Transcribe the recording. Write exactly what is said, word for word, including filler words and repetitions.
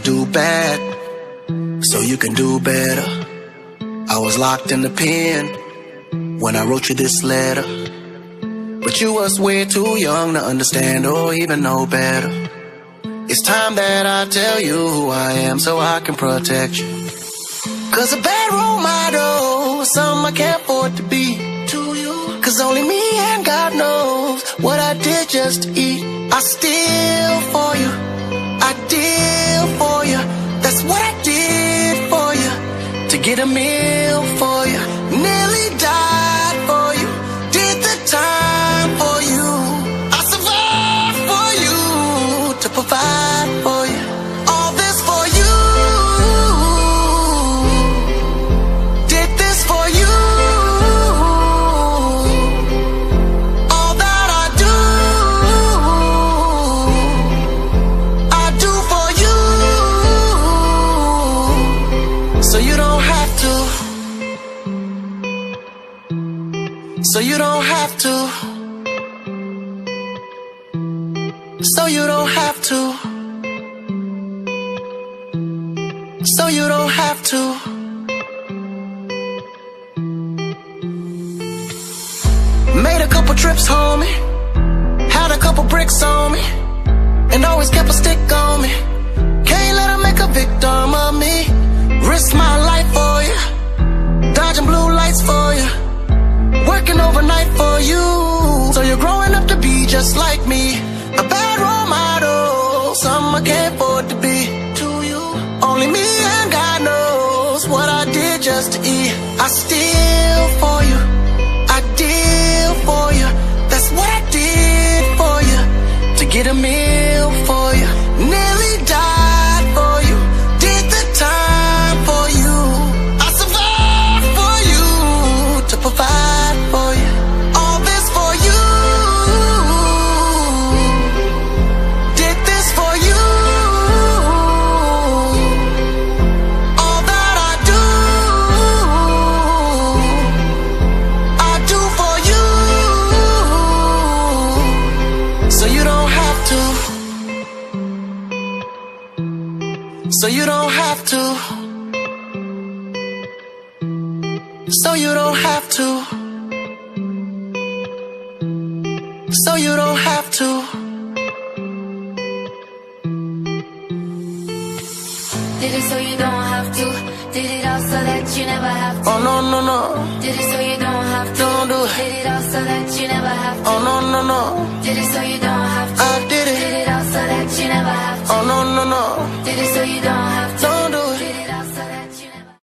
do bad so you can do better. I was locked in the pen when I wrote you this letter, but you was way too young to understand or even know better. It's time that I tell you who I am so I can protect you. Cause a bad role model is something I can't afford to be to you. Cause only me and God knows what I did just to eat. I steal for you, I deal for you. That's what I did for you, to get a meal for you. Nearly died for you, did the time for you. I survived for you, to provide for you. All this for you, did this for you. All that I do, I do for you. So you don't have to, so you don't have to, so you don't have to, so you don't have to. Made a couple trips, homie, had a couple bricks on me, and always kept a stick on me. Can't let her make a victim of me. Risk my life for you, dodging blue lights for you, working overnight for you. So you're growing up to be just like me, a bad role model, something I can't afford to be to you. Only me and God knows what I did just to eat. I steal for you, I deal for you. That's what I did for you, to get a meal for you. Nearly died for you, did the time for you. I survived for you, to provide for you. All this for you, did this for you. All that I do, I do for you. So you don't have to, so you don't have to, so you don't have to, so you don't have to. Did it so you don't have to. Did it all so that you never have to. Oh no, no, no, Did it so you don't have to. don't do it. Did it all so that you never have to. Oh no, no, no, Did it so you don't have to. I did Did it. it all so that you never have to. Oh no, no, no, Did it so you